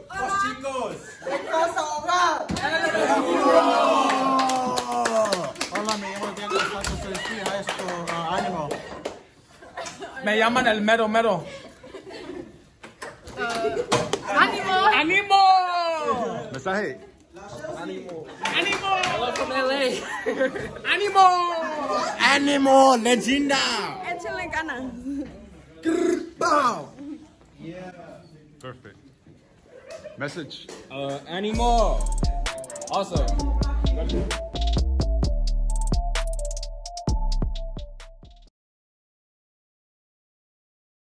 Los chicos. De Casa Hogar. Hola, me llamo Diego Santos de Frida High School, ANIMO. Me llaman el mero mero. ANIMO. ¡Ánimo! Mensaje. ¡Ánimo! Hello from LA. ¡Ánimo! ANIMO, leyenda. Échale ganas. Bow. Perfect. Message. ¡Ánimo! Awesome.